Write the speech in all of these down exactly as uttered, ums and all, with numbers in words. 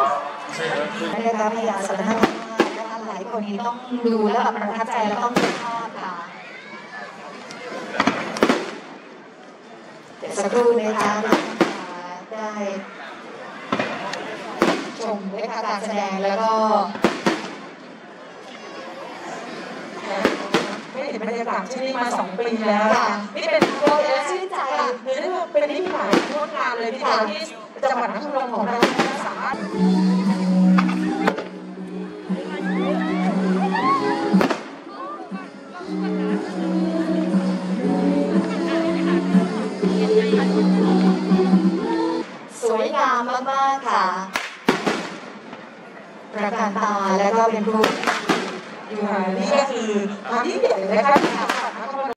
นะคะพยาสารนานะคะหลายคนนี้ต้องดูแล้วแบบประทับใจแล้วต้องชื่นชอบค่ะเดี๋ยวสักครู่นะคะได้ชมนะคะการแสดงแล้วก็ไม่เห็นบรรยากาศที่นี่มาสองปีแล้วนี่เป็นโปรเจกต์ชื่นใจหรือเป็นนิมิตหมายงดงามเลยที่ที่จังหวัดนครพนมของเราสามารถสวยงามมากๆค่ะประการตาแล้วก็เป็นรูปนี่ก็คือความยิ่งใหญ่นะคะที่จังหวัดนครพนม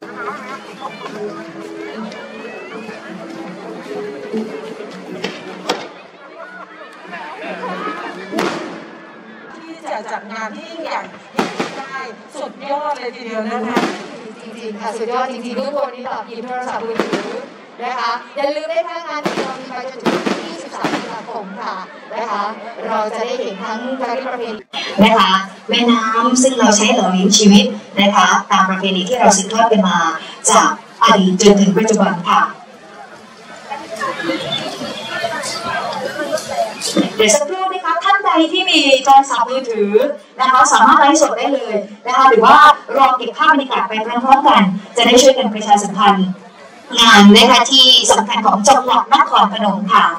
ที่จะจัดงานที่ยิ่งใหญ่ได้สุดยอดเลยทีเดียวนะคะจริงๆค่ะสุดยอดจริงๆทุกคนนี้แบบหยิบโทรศัพท์มือถือนะคะอย่าลืมได้ทั้งงานที่เรามีไปจนถึงที่ยี่สิบสามตุลาคมค่ะนะคะเราจะได้เห็นทั้งการประเพณีนะคะแม่น้ำซึ่งเราใช้หล่อเลี้ยงชีวิตนะคะตามประเพณีที่เราสืบทอดกันมาจากอดีตจนถึงปัจจุบันค่ะเดี๋ยวสักครู่นะคะท่านใดที่มีโทรศัพท์มือถือนะคะสามารถไลฟ์สดได้เลยนะคะหรือว่ารอเก็บภาพบรรยากาศไปพร้อมๆกันจะได้ช่วยกันประชาสัมพันธ์งานนะคะที่สำคัญของจังหวัดนครพนมค่ะ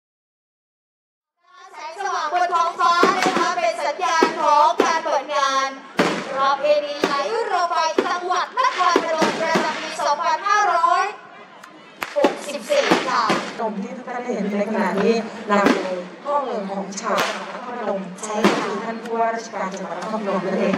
แสงสว่างบนท้องฟ้านะคะเป็นสัญญาณของการเปิดงานประเพณีไหลเรือไฟจังหวัดนครพนมประจำปีสองพันห้าร้อยหกสิบสี่ค่ะตรงที่ทุกท่านเห็นในขณะนี้นำโดยพ่อเมืองของชาวนครพนมใช้คือท่านผู้ว่าราชการจังหวัดนครพนมนั่นเอง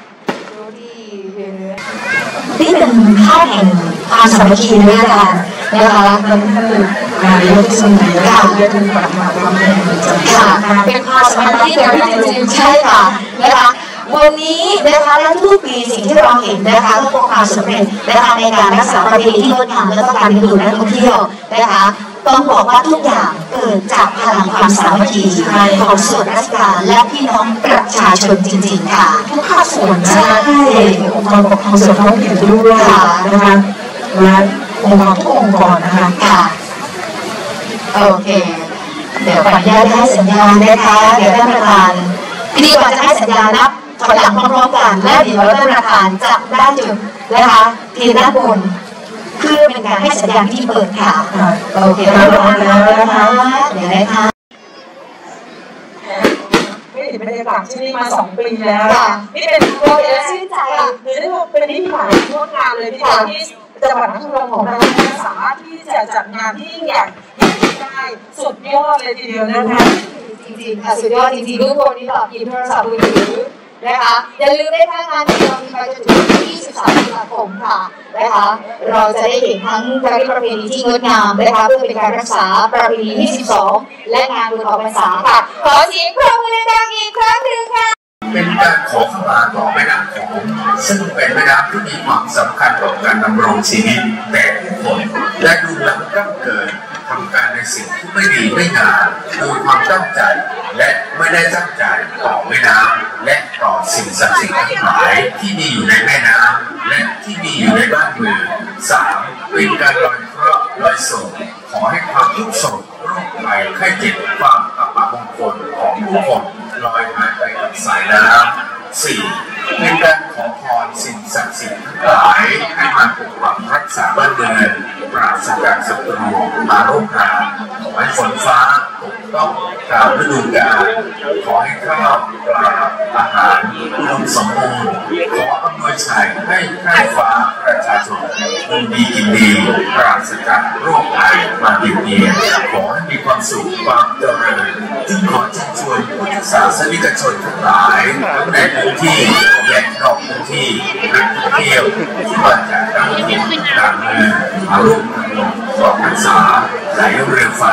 นี่เป็นภาพแห่งความสามัคคีนะคะนะคะมันคือนายกสมัยค่ะเรียนรู้แบบมาทำให้มันจำค่ะเป็นความสามัคคีแบบจริงๆใช่ค่ะนะคะวันนี้นะคะและทุกปีสิ่งที่เราเห็นนะคะก็เป็นความสำเร็จนะคะในการรักษาประเพณีที่งดงามและก็การดึงดูดนักท่องเที่ยวนะคะต้องบอกว่าทุกอย่างเกิดจากพลังความสามัคคีของส่วนราชการและพี่น้องประชาชนจริงๆค่ะทุกภาคส่วนใช่องค์กรปกครองส่วนท้องถิ่นด้วยนะคะและองค์กรทุกองค์กรนะคะค่ะโอเคเดี๋ยวขออนุญาตให้สัญญาณนะคะเดี๋ยวท่านประธานพิธีกรจะให้สัญญาณนับถอยหลังพร้อมๆกันและเดี๋ยวท่านประธานจะได้จุดนะคะทีด้านบนเพื่อเป็นการให้สัญญาณที่เปิดค่ะโอเคแล้วนะคะเดี๋ยวนะคะไม่เห็นบรรยากาศที่นี่มาสองปีแล้วนี่เป็นโปรเจกต์ชื่นใจหรือเป็นนิมิตหมายงดงามเลยที่ที่จังหวัดนครพนมของเราสามารถที่จะจัดงานที่ยิ่งใหญ่ได้สุดยอดเลยทีเดียวนะคะจริงๆค่ะสุดยอดจริงๆทุกคนนี้แบบหยิบโทรศัพท์มือถือนะคะอย่าลืมได้ทั้งงานที่เรามีไปจนถึงที่ยี่สิบสามตุลาคมค่ะนะคะเราจะได้เห็นทั้งการประเพณีที่งดงามนะคะเพื่อเป็นการรักษาประเพณีที่สิบสองและงานบุญออกพรรษาค่ะขอเสียงปรบมือดังๆอีกครั้งหนึ่งค่ะเป็นการขอขมาต่อแม่น้ำโขงซึ่งเป็นแม่น้ำที่มีความสำคัญต่อการดำรงชีวิตแต่ผู้คนและดูแลร่างเกิดทำการในสิ่งที่ไม่ดีไม่งามโดยความตั้งใจและไม่ได้ตั้งใจต่อแม่น้ำและต่อสิ่งศักดิ์สิทธิ์ทั้งหลายที่มีอยู่ในแม่น้ำและที่มีอยู่ในบ้านเมืองสามเป็นการลอยเคราะห์ลอยโศกขอให้ความทุกข์โศกโรคภัยไข้เจ็บความอัปมงคลของผู้คนลอยหายไปกับสายน้ำสี่เป็นการขอพรสิ่งศักดิ์สิทธิ์ทั้งหลายให้มาปกปักรักษาบ้านเมืองปราศจากศัตรูมาโรคราขอให้ฝนฟ้าตกต้องตามฤดูกาลขอให้ข้าวปลาอาหารอุดมสมบูรณ์ขออำนวยชัยให้ใกล้ฟ้าประชาชนดูดีกินดีปราศจากโรคภัยมาเบียดเบียนขอให้มีความสุขความเจริญจึงขอเชิญชวนพุทธศาสนิกชนทั้งหลายทั้งในพื้นที่และนอกพื้นที่นักท่องเที่ยวที่มาจากต่างถิ่นต่างเมืองมาร่วมกันออกพรรษาไหลเรือไฟ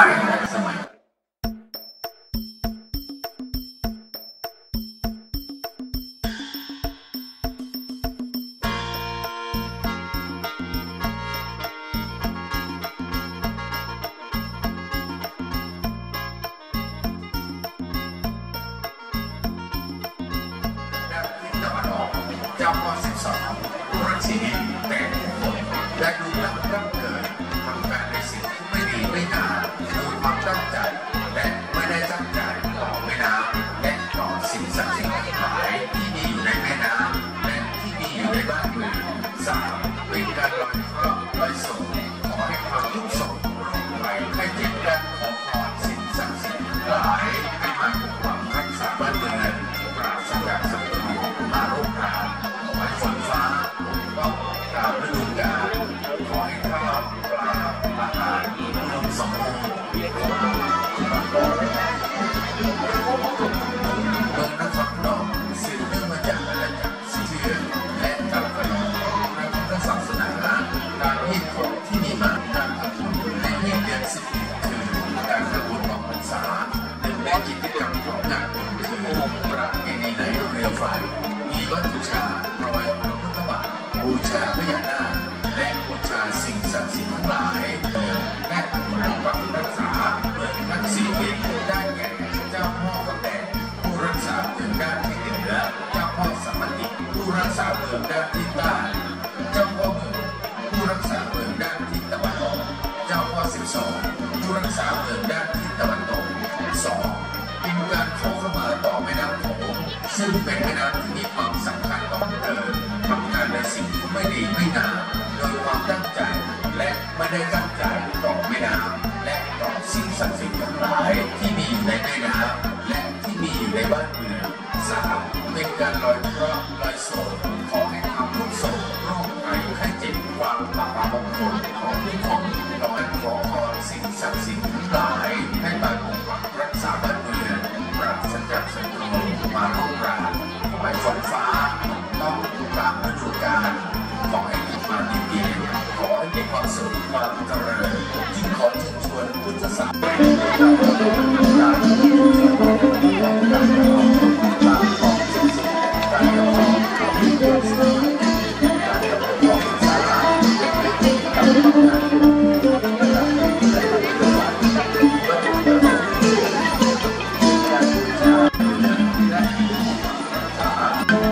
มืองด้านทิศใต้เจ้าพ่อเมืองผู้รักษาเมืองด้านทิศตะวันออกเจ้าพ่อสิบสองผู้รักษาเมืองด้านทิศตะวันตกสองเป็นการขอเข้ามาต่อแม่น้ำโขงซึ่งเป็นแม่น้ำที่มีความสำคัญต่อเกิดทำการในสิ่งที่ไม่ดีไม่งามโดยความตั้งใจและไม่ได้ตั้งใจต่อแม่น้ำและต่อสิ่งศักดิ์สิทธิ์ทั้งหลายที่มีอยู่ในแม่น้ำและที่มีอยู่ในบ้านเมืองสามเป็นการลอยเคราะห์ลอยโศกขอให้ความทุกข์โศกโรคภัยไข้เจ็บความอับมงคลของทุกคนเราให้ขอพรสิ่งศักดิ์สิทธิ์ทั้งหลายให้มาปกปักรักษาบ้านเมืองปราศจากศัตรูมาลุกรานขอให้ฝนฟ้าต้องตามฤดูกาลขอให้มีความดีดีขอให้มีความสุขความเจริญจึงขอเชิญชวนพุทธศาสนิกชนการที่มีความดีการทำตามของสิ่งสิ่งการทำของการที่เกิดขึ้นการทำของสาระการทำงานการที่ได้ปฏิบัติก็ถูกกระทำการบูชาและรักษา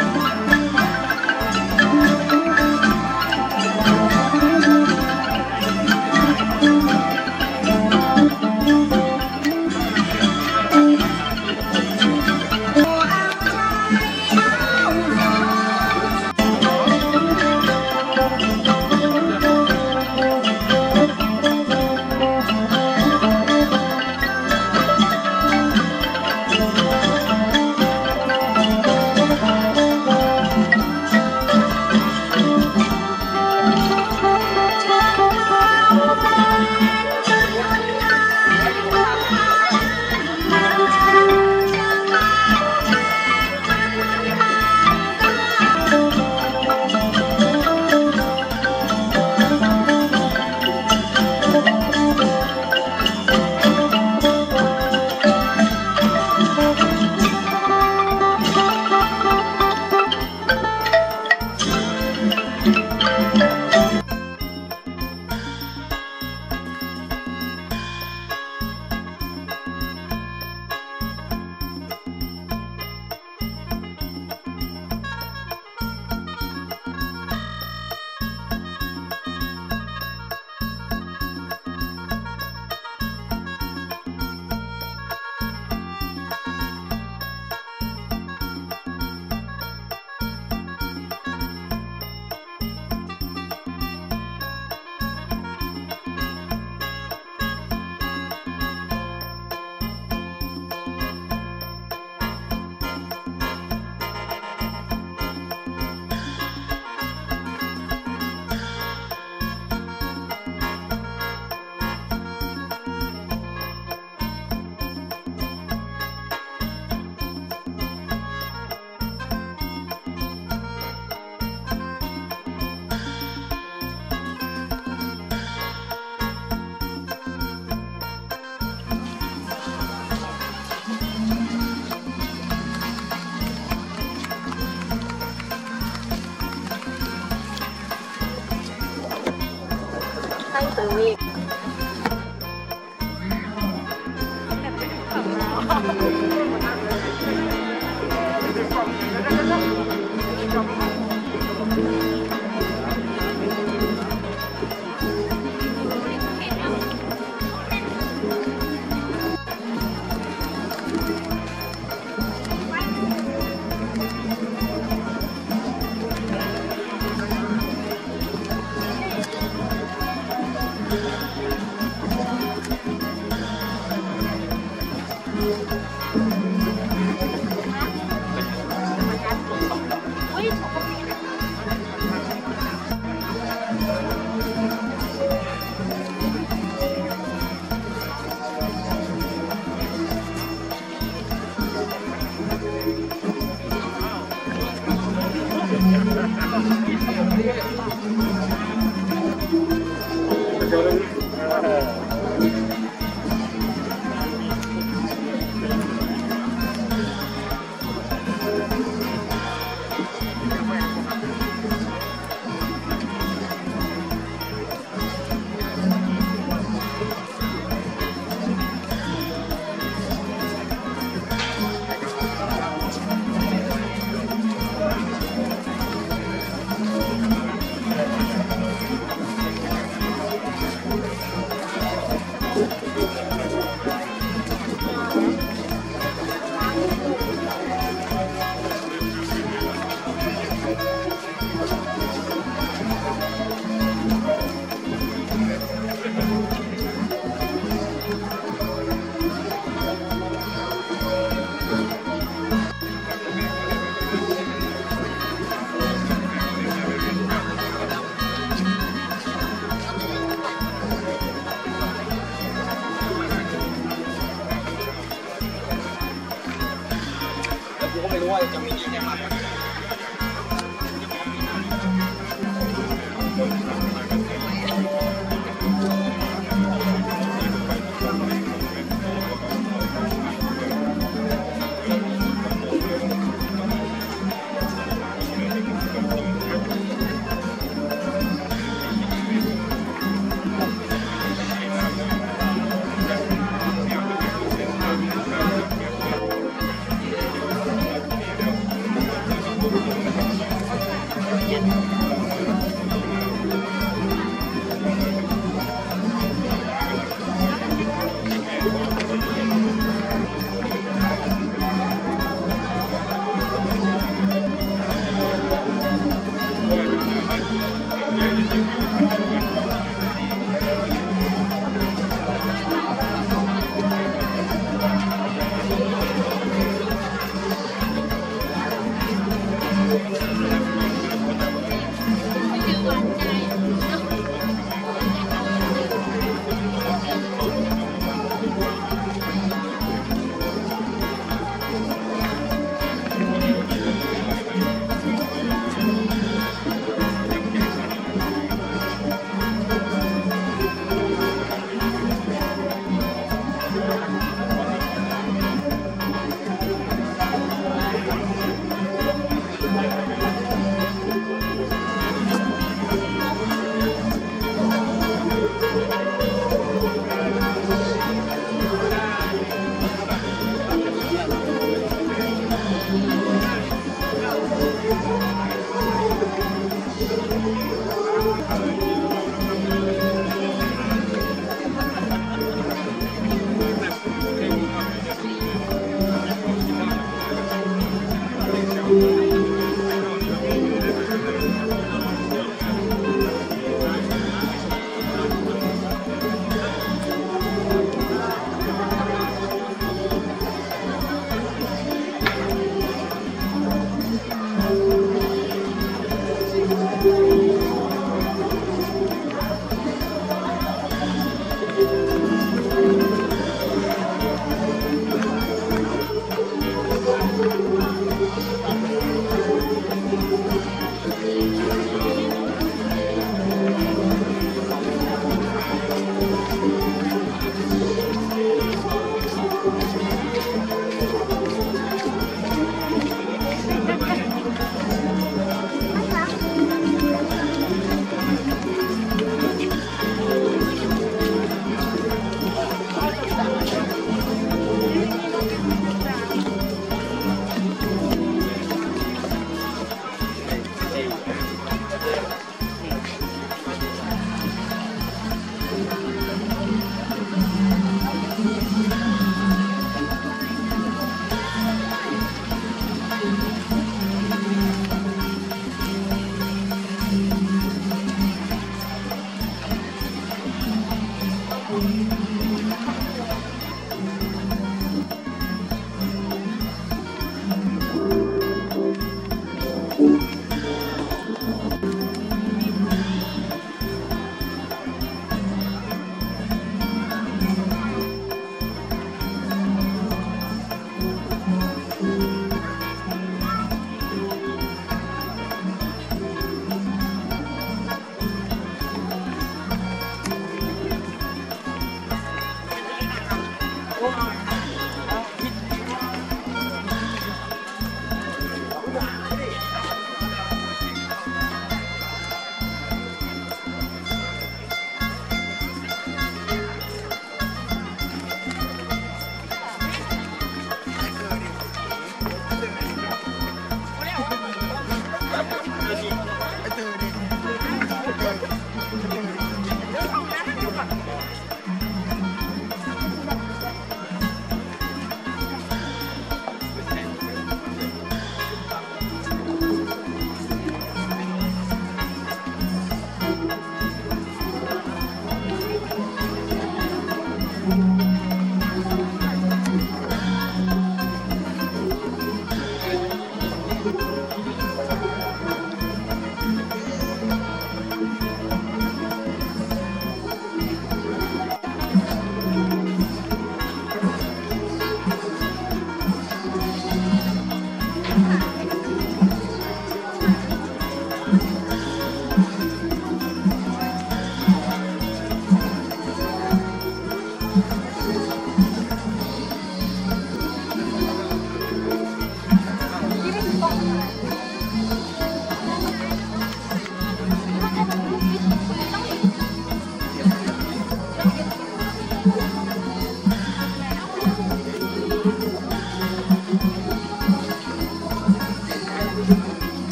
ซื้อวีกกูก็ไม่รู้ว่าจะมีเยอะแยะมาก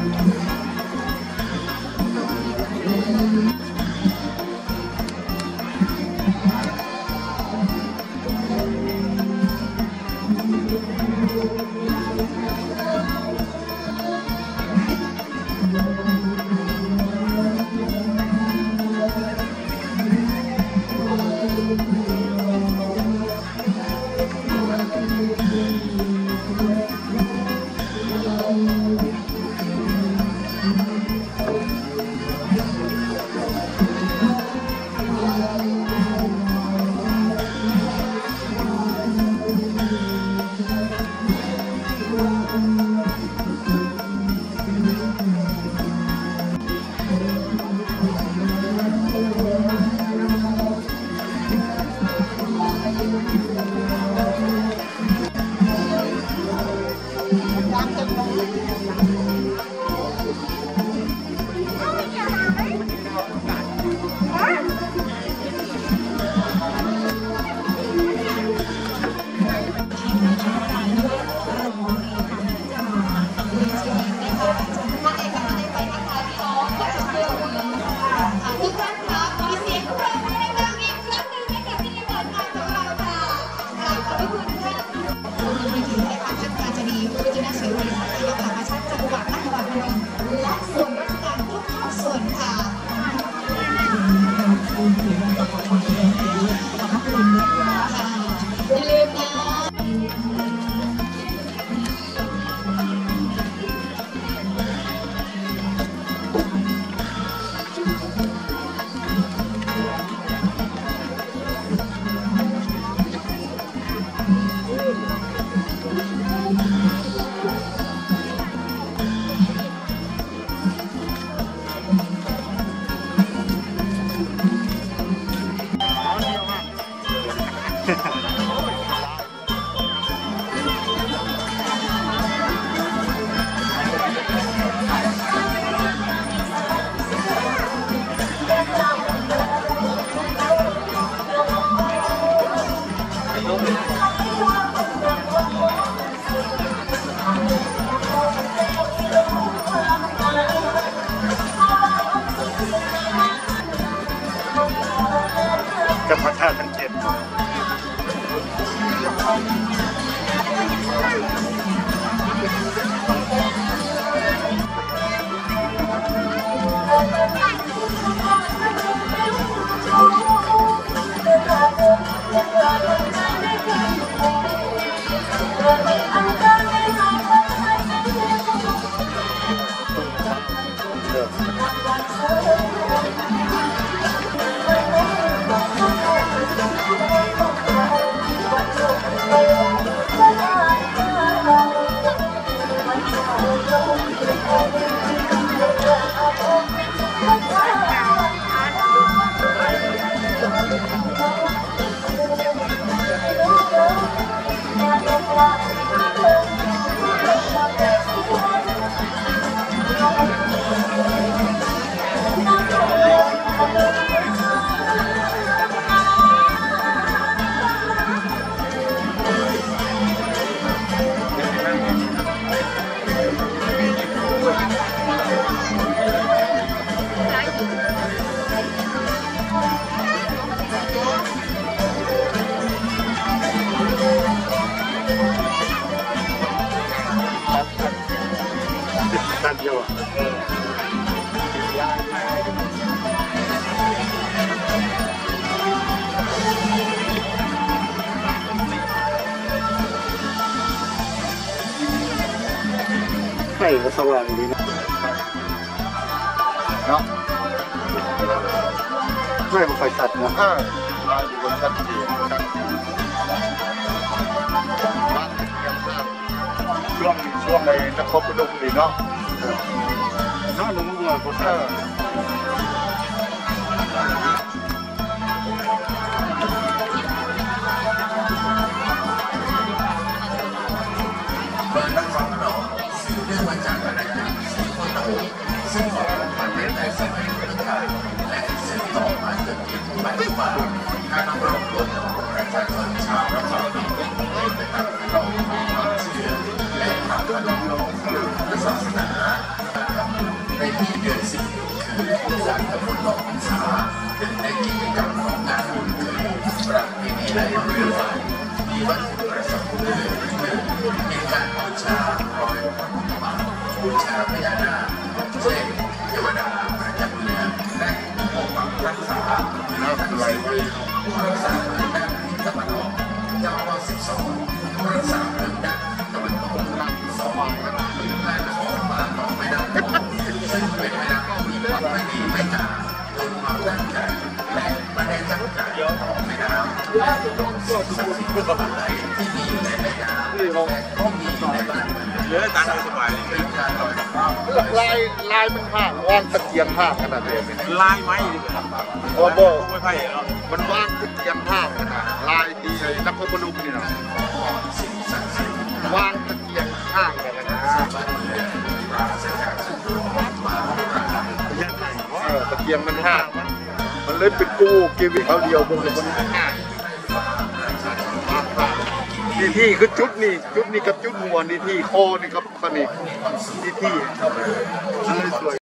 กับพระธาตุทั้งเจ็ดด้านเดียวอ่ะไฟก็สว่างดีนะเนาะไม่เป็นไฟชัดนะอ่าอยู่บนชัดเจนครับช่วงช่วงในนครพนมดีเนาะน้าหนุ่มเมืองพุทธะเมืองนครพนมสืบเนื่องมาจากอาณาจักรศรีโคตโหซึ่งก่อตั้งมาในสมัยพุทธกาลและสืบต่อมาจนถึงปัจจุบันการดำรงตนของประชาชนชาวนครพนมเป็นไปตามขนบความเชื่อและทางขนบของพุทธศาสนาบูชาพญานาคเช่นเทวดาประจำเมืองและปกปักรักษาน้ำไหลไว้ผู้รักษาเมืองด้านทิศตะวันออกเจ้าพ่อสิบสองผู้รักษาเมืองด้านทิศตะวันตกสองและของมาต่อไม่ได้ซึ่งเป็นไม่ได้มีความไม่ดีไม่งามจนความตั้งใจและไม่ได้ตั้งใจต่อไม่ได้และสิ่งศักดิ์สิทธิ์อะไรที่มีอยู่ในแม่น้ำและที่มีอยู่ในบ้านเรือนเหลือตังค์สบายเป็นการลอยกระเป๋าลายลายมันภาพว่างตะเกียงภาพขนาดนี้ลายไม้ดีกว่าโอ้โหไม่ไผ่เนาะมันว่างตะเกียงภาพขนาดลายที่นักพนมนี่นะสิ่งศักดิ์สิทธิ์ว่างตะเกียงภาพกันนะบ้านเรือนปราศจากสิ่งรวมมาปราศเออตะเกียงมันห้ามันเล่นเป็นกู้กีวิเขาเดียวบนบนห้าดีที่คือจุดนี่จุดนี่กับจุดหัวนี่ที่คอนี่กับขนิกดีที่อะไรสวย